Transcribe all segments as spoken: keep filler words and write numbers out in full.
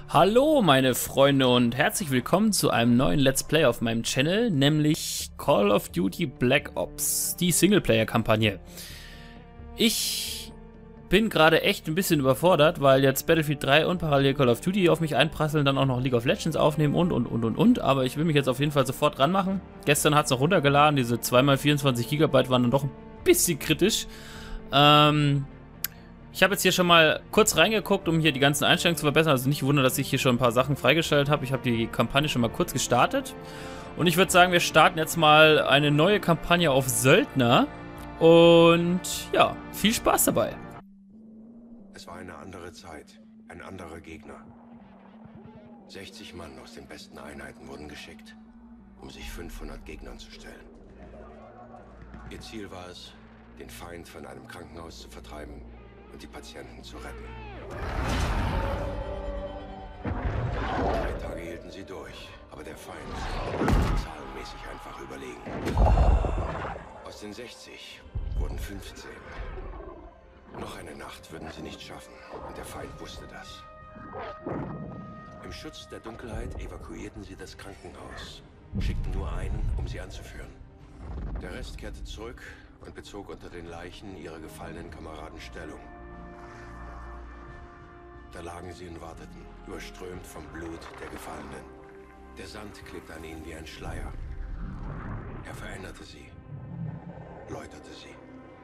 Hallo meine Freunde und herzlich willkommen zu einem neuen Let's Play auf meinem Channel, nämlich Call of Duty Black Ops, die Singleplayer-Kampagne. Ich bin gerade echt ein bisschen überfordert, weil jetzt Battlefield drei und parallel Call of Duty auf mich einprasseln, dann auch noch League of Legends aufnehmen und und und und und, aber ich will mich jetzt auf jeden Fall sofort ranmachen. Gestern hat es noch runtergeladen, diese zwei mal vierundzwanzig Gigabyte waren dann doch ein bisschen kritisch. Ähm... Ich habe jetzt hier schon mal kurz reingeguckt, um hier die ganzen Einstellungen zu verbessern. Also nicht wundern, dass ich hier schon ein paar Sachen freigestellt habe. Ich habe die Kampagne schon mal kurz gestartet. Und ich würde sagen, wir starten jetzt mal eine neue Kampagne auf Söldner. Und ja, viel Spaß dabei. Es war eine andere Zeit, ein anderer Gegner. sechzig Mann aus den besten Einheiten wurden geschickt, um sich fünfhundert Gegnern zu stellen. Ihr Ziel war es, den Feind von einem Krankenhaus zu vertreiben und die Patienten zu retten. Drei Tage hielten sie durch, aber der Feind war zahlenmäßig einfach überlegen. Aus den sechzig wurden fünfzehn. Noch eine Nacht würden sie nicht schaffen, und der Feind wusste das. Im Schutz der Dunkelheit evakuierten sie das Krankenhaus, schickten nur einen, um sie anzuführen. Der Rest kehrte zurück und bezog unter den Leichen ihrer gefallenen Kameraden Stellung. Da lagen sie und warteten, überströmt vom Blut der Gefallenen. Der Sand klebte an ihnen wie ein Schleier. Er veränderte sie, läuterte sie.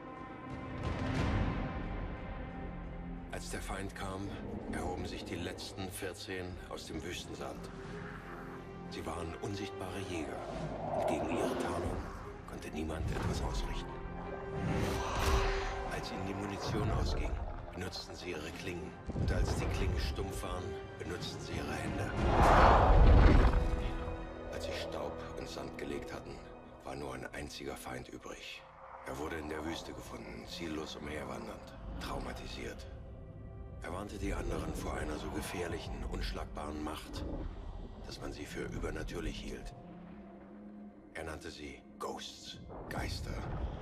Als der Feind kam, erhoben sich die letzten vierzehn aus dem Wüstensand. Sie waren unsichtbare Jäger, und gegen ihre Tarnung konnte niemand etwas ausrichten. Als ihnen die Munition ausging, benutzten sie ihre Klingen. Und als die Klingen stumpf waren, benutzten sie ihre Hände. Als sie Staub und Sand gelegt hatten, war nur ein einziger Feind übrig. Er wurde in der Wüste gefunden, ziellos umherwandernd, traumatisiert. Er warnte die anderen vor einer so gefährlichen, unschlagbaren Macht, dass man sie für übernatürlich hielt. Er nannte sie Ghosts, Geister.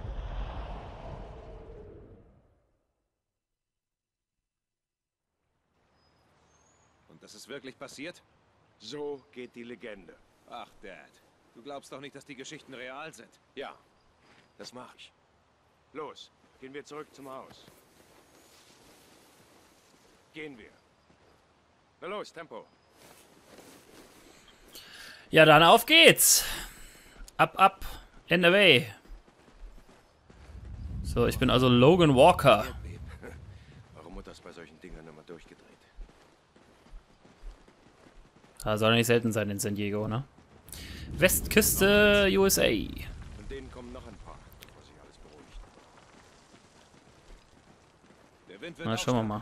Das ist wirklich passiert? So geht die Legende. Ach, Dad. Du glaubst doch nicht, dass die Geschichten real sind. Ja, das mach ich. Los, gehen wir zurück zum Haus. Gehen wir. Na los, Tempo. Ja, dann auf geht's. Ab, ab, in the way. So, ich bin also Logan Walker. Warum wird das bei solchen Dingern immer durchgedreht? Das soll nicht selten sein in San Diego, ne? Westküste, U S A. Von denen kommen noch ein paar, bevor sich alles beruhigt. Der Wind wird Na, schauen wir mal.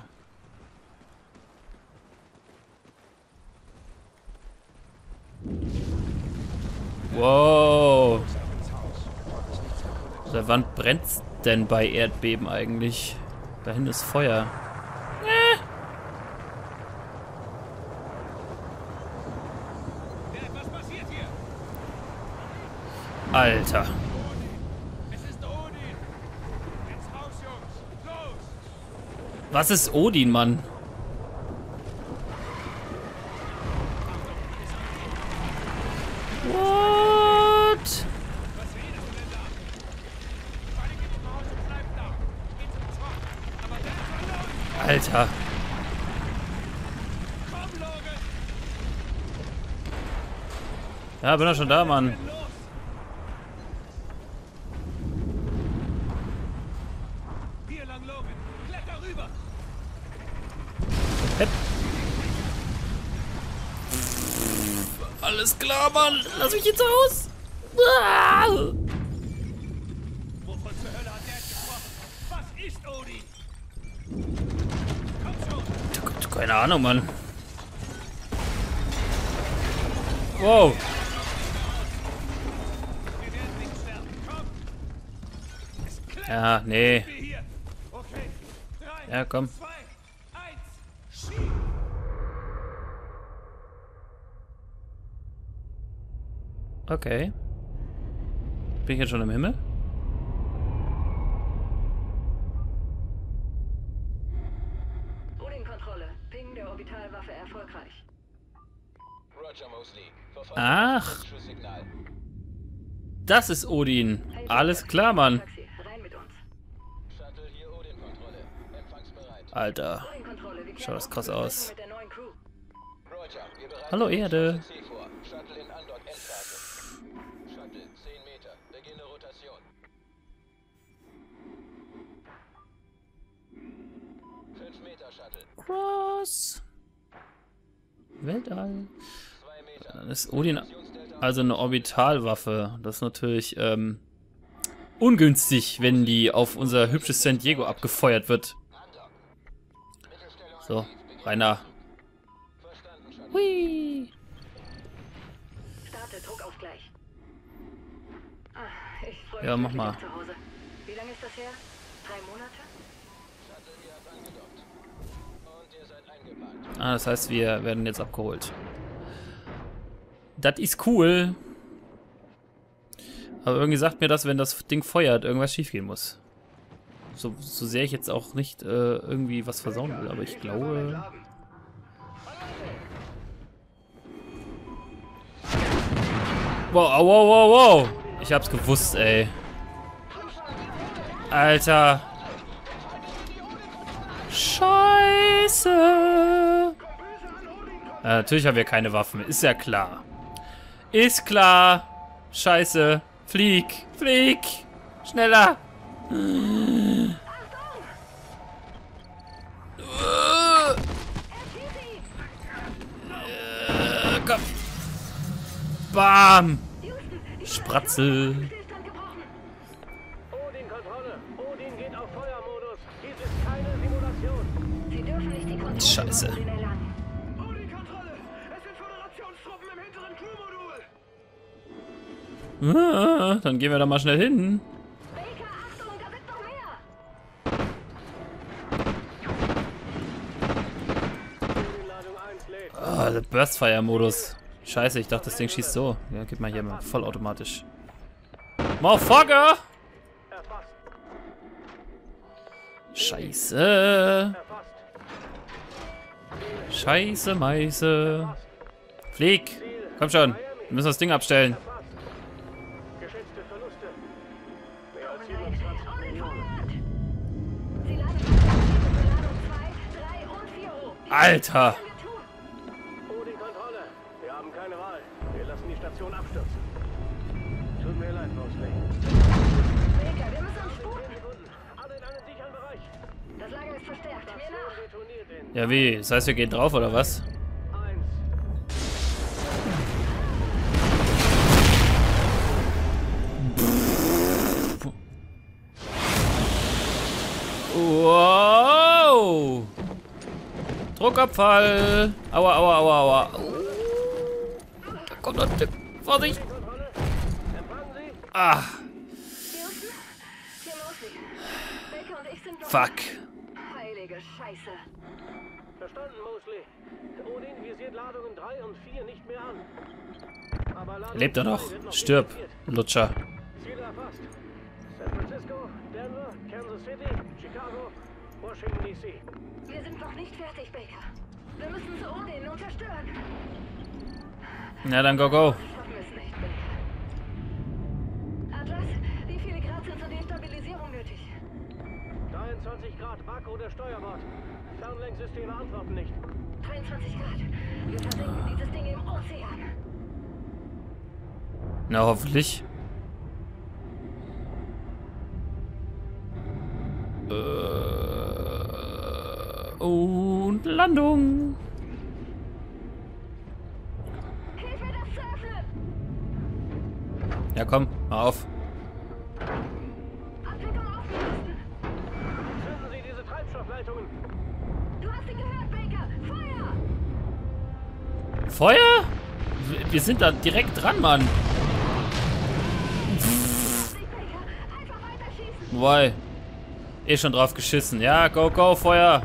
Wow. Seit wann brennt's denn bei Erdbeben eigentlich? Dahin ist Feuer. Äh. Alter. Was ist Odin, Mann? What? Alter. Ja, bin doch schon da, Mann. Alles klar, Mann. Lass mich jetzt aus. Ah. Wovon zur Hölle hat der gesprochen? Was ist Odin? Komm schon. Keine Ahnung, Mann. Wow. Ja, nee. Ja, komm. Okay. Bin ich jetzt schon im Himmel? Odin-Kontrolle. Ping der Orbitalwaffe erfolgt erfolgreich. Ach. Das ist Odin. Alles klar, Mann. Taxi, rein mit uns. Alter. Odin-Kontrolle, wir Schaut klären das auch krass die aus. Besprechung mit der neuen Crew. Hallo, Erde. Cross. Weltall. Dann ist Odin also eine Orbitalwaffe. Das ist natürlich ähm, ungünstig, wenn die auf unser hübsches San Diego abgefeuert wird. So, Rainer. Hui. Starte, Druckausgleich. Ah, ich freue Ja, mich mach wirklich mal. auf zu Hause. Wie lange ist das her? Drei Monate? Ah, das heißt, wir werden jetzt abgeholt. Das ist cool. Aber irgendwie sagt mir das, wenn das Ding feuert, irgendwas schiefgehen muss. So, so sehr ich jetzt auch nicht äh, irgendwie was versauen will, aber ich glaube... Wow, wow, wow, wow. Ich hab's gewusst, ey. Alter. Scheiße. Ja, natürlich haben wir keine Waffen. Ist ja klar. Ist klar. Scheiße. Flieg. Flieg. Schneller. Äh, komm. Bam. Spratzel. Stillstand gebrochen. Odin-Kontrolle. Odin geht auf Feuermodus. Dies ist keine Simulation. Sie dürfen nicht die Kontrolle Scheiße. über Odin erlangen. Odin-Kontrolle. Es sind Föderationstruppen im hinteren Crewmodul. Ah, dann gehen wir da mal schnell hin. Baker, Achtung, da sind noch mehr. Odin-Ladung eins lädt. Ah, der Burstfire-Modus. Scheiße, ich dachte, das Ding schießt so. Ja, gib mal hier mal vollautomatisch. Motherfucker! Erfasst. Scheiße. Erfasst. Scheiße, Meiße. Flieg. Komm schon. Wir müssen das Ding abstellen. Erfasst. Geschätzte Verluste. Mehr als Nein, siebenundzwanzig Odin Millionen. feuert. Sie laden für Ladung zwei, drei und vier hoch. Alter. Was können wir tun? Odin-Kontrolle. Wir haben keine Wahl. Wir lassen die Station abstürzen. Tut mir leid, Mosley. Baker, wir müssen uns sputen. Sekunden. Alle in einen sicheren Bereich. Das Lager ist verstärkt. Mir nach. Detoniert in Ja, wie? Das heißt, wir gehen drauf, oder was? eins. Wow. Druckabfall. Aua, aua, aua, aua. Da kommt noch ein Tipp. Vorsicht. Kontrolle. Empfangen Sie. Ah, Houston? Hier Mosley. Baker und ich sind noch... fuck. Heilige Scheiße. Verstanden, Mosley. Odin visiert Ladungen drei und vier nicht mehr an. Aber Ladung Lebt er zwei noch? wird noch Stirb, visiert. Lutscher. Ziele erfasst. San Francisco, Denver, Kansas City, Chicago, Washington D C. Wir sind noch nicht fertig, Baker. Wir müssen zu Odin und zerstören. Na dann, go, go. Schaffen wir es nicht, Baker. Atlas, wie viele Grad sind zur Destabilisierung nötig? dreiundzwanzig Grad, Makro der Steuerbord. Fernlenksysteme antworten nicht. dreiundzwanzig Grad. Wir versenken dieses Ding im Ozean. Na, hoffentlich. Äh, und Landung. Hilf mir, das zu öffnen! Ja, komm, mal auf. Abdeckung aufgelöst. Zünden Sie diese Treibstoffleitungen. Du hast ihn gehört, Baker! Feuer! Feuer? Wir- Wir sind da direkt dran, Mann. Nicht, Baker! Einfach weiter schießen! Wobei. Eh schon drauf geschissen. Ja, go, go, Feuer.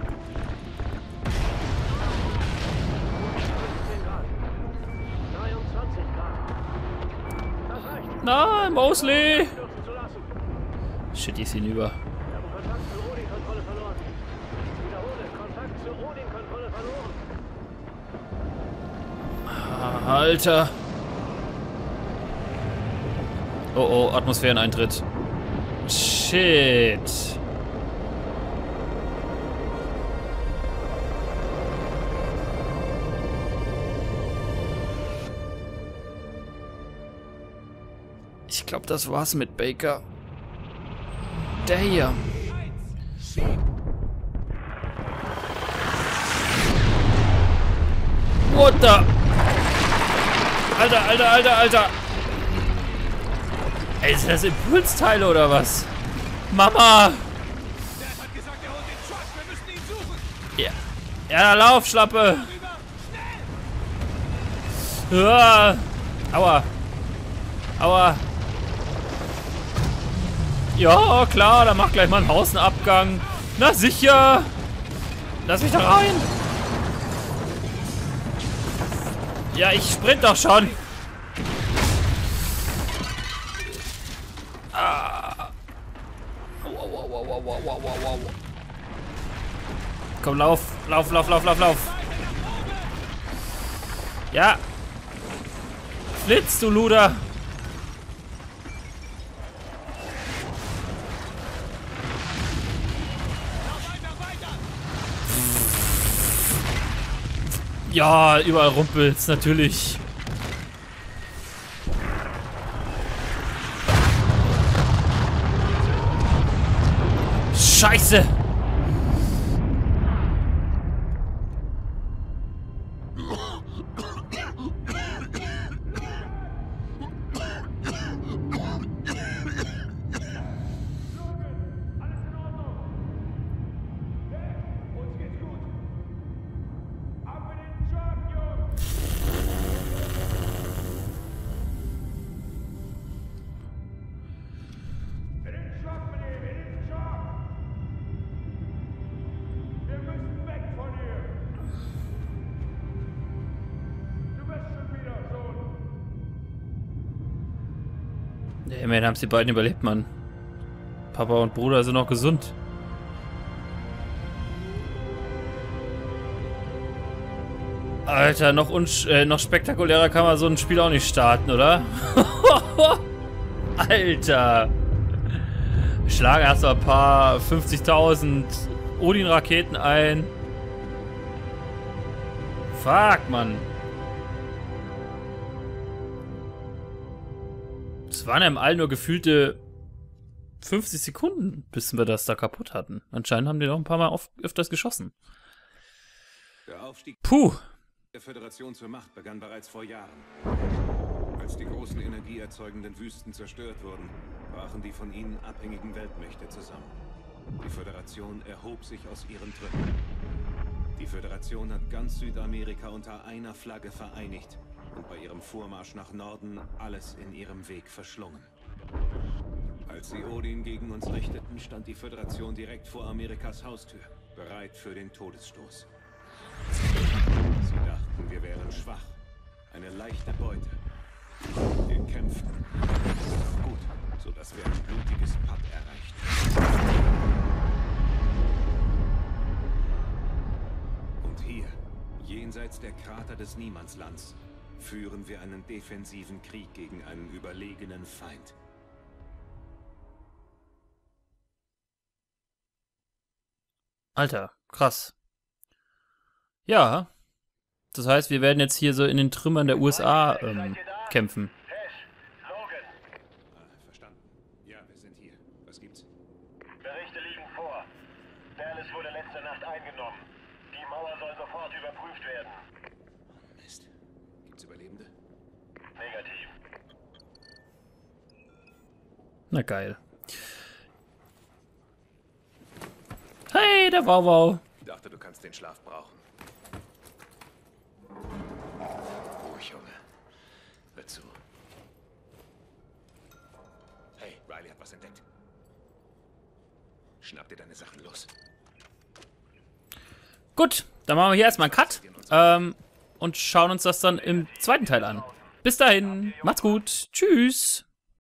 fünfzehn Grad. dreiundzwanzig Grad. Das reicht. Nein, Mosley. Stürzen zu lassen. Shit, die ist hinüber. Wir haben Kontakt zur Odin-Kontrolle verloren. Wiederhole, Kontakt zur Odin-Kontrolle verloren. Alter. Oh oh, Atmosphäreneintritt. Shit. Ich glaube, das war's mit Baker. Der hier. What the? Alter, Alter, Alter, Alter. Ey, sind das Impulsteile oder was? Mama! Ja, ja, lauf, Schlappe! Ja. Aua! Aua! Ja, klar, dann mach gleich mal einen Außenabgang. Na sicher! Lass mich da rein! Ja, ich sprint doch schon! Ah. Wow, wow, wow, wow, wow, wow, wow. Komm, lauf, lauf, lauf, lauf, lauf, lauf. Ja. Flitz, du Luder. Ja, überall rumpelt's, natürlich. Scheiße! Ja, immerhin haben es die beiden überlebt, Mann. Papa und Bruder sind noch gesund. Alter, noch, äh, noch spektakulärer kann man so ein Spiel auch nicht starten, oder? Alter! Wir schlagen erst mal ein paar fünfzigtausend Odin-Raketen ein. Fuck, Mann. Es waren ja im All nur gefühlte fünfzig Sekunden, bis wir das da kaputt hatten. Anscheinend haben die noch ein paar Mal oft, öfters geschossen. Der Aufstieg Puh. der Föderation zur Macht begann bereits vor Jahren. Als die großen energieerzeugenden Wüsten zerstört wurden, brachen die von ihnen abhängigen Weltmächte zusammen. Die Föderation erhob sich aus ihren Trümmern. Die Föderation hat ganz Südamerika unter einer Flagge vereinigt und bei ihrem Vormarsch nach Norden alles in ihrem Weg verschlungen. Als sie Odin gegen uns richteten, stand die Föderation direkt vor Amerikas Haustür, bereit für den Todesstoß. Sie dachten, wir wären schwach, eine leichte Beute. Wir kämpfen. Gut, sodass wir ein blutiges Patt erreichten. Und hier, jenseits der Krater des Niemandslands, führen wir einen defensiven Krieg gegen einen überlegenen Feind. Alter, krass. Ja, das heißt, wir werden jetzt hier so in den Trümmern der U S A ähm, kämpfen. Ah, verstanden. Ja, wir sind hier. Was gibt's? Berichte liegen vor. Dallas wurde letzte Nacht eingenommen. Die Mauer soll sofort überprüft werden. Mist. Gibt's Überlebende? Negativ. Na geil. Hey, der Wauwau. Ich dachte, du kannst den Schlaf brauchen. Ruhig, Junge. Hör zu. Hey, Riley hat was entdeckt. Schnapp dir deine Sachen los. Gut, dann machen wir hier erstmal einen Cut ähm, und schauen uns das dann im zweiten Teil an. Bis dahin, macht's gut, tschüss.